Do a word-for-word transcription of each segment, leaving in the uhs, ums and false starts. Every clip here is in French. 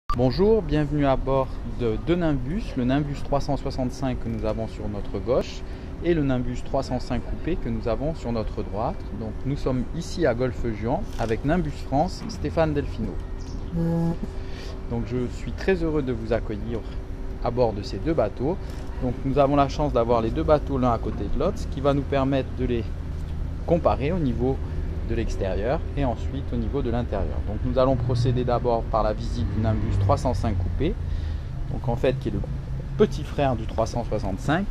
Bonjour, bienvenue à bord de deux Nimbus, le Nimbus trois cent soixante-cinq que nous avons sur notre gauche et le Nimbus trois cent cinq coupé que nous avons sur notre droite. Donc nous sommes ici à Golfe-Juan avec Nimbus France, Stéphane Delfino. Donc je suis très heureux de vous accueillir à bord de ces deux bateaux. Donc nous avons la chance d'avoir les deux bateaux l'un à côté de l'autre, ce qui va nous permettre de les comparer au niveau de l'extérieur et ensuite au niveau de l'intérieur. Donc nous allons procéder d'abord par la visite du Nimbus trois cent cinq coupé, donc en fait qui est le petit frère du trois cent soixante-cinq.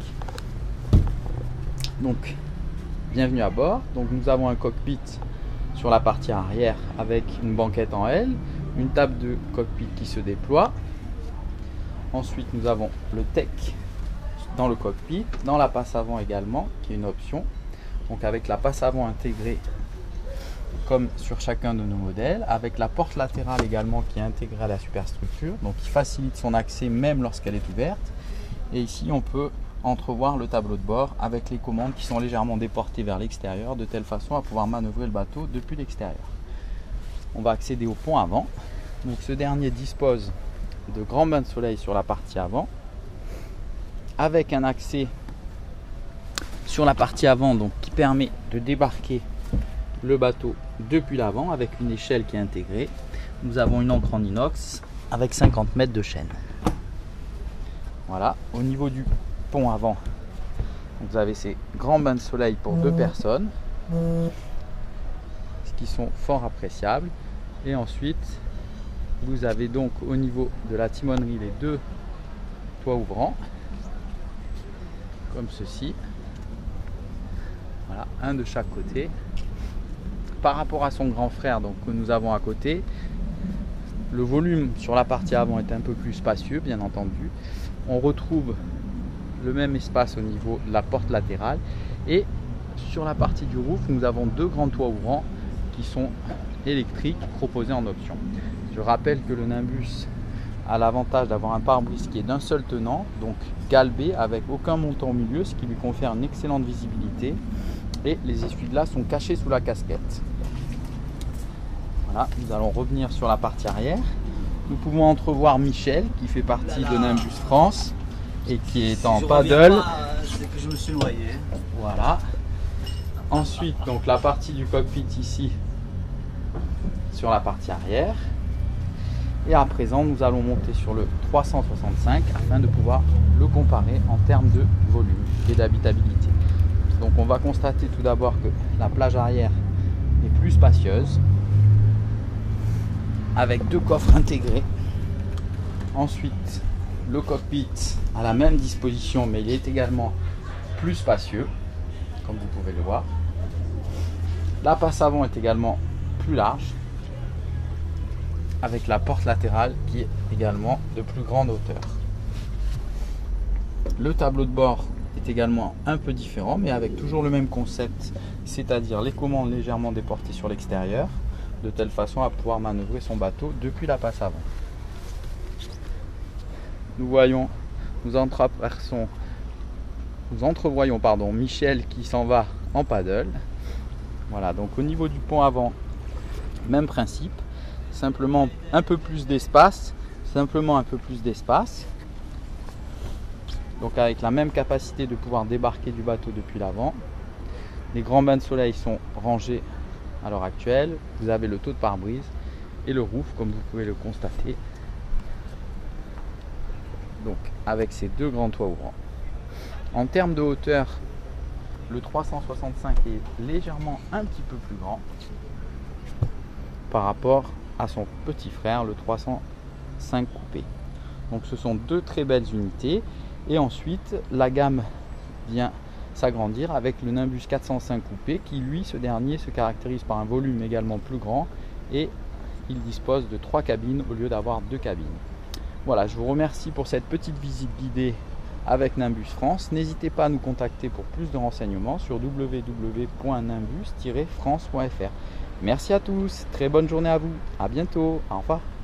Donc bienvenue à bord. Donc nous avons un cockpit sur la partie arrière avec une banquette en L, une table de cockpit qui se déploie. Ensuite nous avons le tech dans le cockpit, dans la passe avant également qui est une option, donc avec la passe avant intégrée comme sur chacun de nos modèles, avec la porte latérale également qui est intégrée à la superstructure, donc qui facilite son accès même lorsqu'elle est ouverte. Et ici on peut entrevoir le tableau de bord avec les commandes qui sont légèrement déportées vers l'extérieur de telle façon à pouvoir manœuvrer le bateau depuis l'extérieur. On va accéder au pont avant. Donc ce dernier dispose de grands bains de soleil sur la partie avant, avec un accès sur la partie avant donc qui permet de débarquer le bateau depuis l'avant avec une échelle qui est intégrée. Nous avons une ancre en inox avec cinquante mètres de chaîne. Voilà, au niveau du pont avant, vous avez ces grands bains de soleil pour deux personnes, ce qui sont fort appréciables. Et ensuite, vous avez donc au niveau de la timonerie les deux toits ouvrants, comme ceci. Voilà, un de chaque côté. Par rapport à son grand frère donc, que nous avons à côté, le volume sur la partie avant est un peu plus spacieux, bien entendu. On retrouve le même espace au niveau de la porte latérale. Et sur la partie du roof, nous avons deux grands toits ouvrants qui sont électriques, proposés en option. Je rappelle que le Nimbus a l'avantage d'avoir un pare-brise qui est d'un seul tenant, donc galbé avec aucun montant au milieu, ce qui lui confère une excellente visibilité. Et les essuie-glaces sont cachés sous la casquette. Voilà, nous allons revenir sur la partie arrière. Nous pouvons entrevoir Michel qui fait partie de Nimbus France et qui est en paddle. C'est que je me suis noyé. Voilà. Ensuite, donc la partie du cockpit ici sur la partie arrière. Et à présent, nous allons monter sur le trois cent soixante-cinq afin de pouvoir le comparer en termes de volume et d'habitabilité. Donc on va constater tout d'abord que la plage arrière est plus spacieuse avec deux coffres intégrés. Ensuite le cockpit a la même disposition mais il est également plus spacieux comme vous pouvez le voir. La passe avant est également plus large avec la porte latérale qui est également de plus grande hauteur. Le tableau de bord est également un peu différent mais avec toujours le même concept, c'est-à-dire les commandes légèrement déportées sur l'extérieur de telle façon à pouvoir manœuvrer son bateau depuis la passe avant. Nous voyons, nous entreaperçons, nous entrevoyons pardon, Michel qui s'en va en paddle. Voilà, donc au niveau du pont avant, même principe, simplement un peu plus d'espace, simplement un peu plus d'espace. Donc avec la même capacité de pouvoir débarquer du bateau depuis l'avant. Les grands bains de soleil sont rangés à l'heure actuelle. Vous avez le taux de pare-brise et le roof comme vous pouvez le constater. Donc avec ces deux grands toits ouvrants. En termes de hauteur, le trois cent soixante-cinq est légèrement un petit peu plus grand par rapport à son petit frère, le trois cent cinq coupé. Donc ce sont deux très belles unités. Et ensuite, la gamme vient s'agrandir avec le Nimbus quatre cent cinq coupé qui, lui, ce dernier se caractérise par un volume également plus grand et il dispose de trois cabines au lieu d'avoir deux cabines. Voilà, je vous remercie pour cette petite visite guidée avec Nimbus France. N'hésitez pas à nous contacter pour plus de renseignements sur w w w point nimbus tiret france point f r. Merci à tous, très bonne journée à vous, à bientôt, au revoir.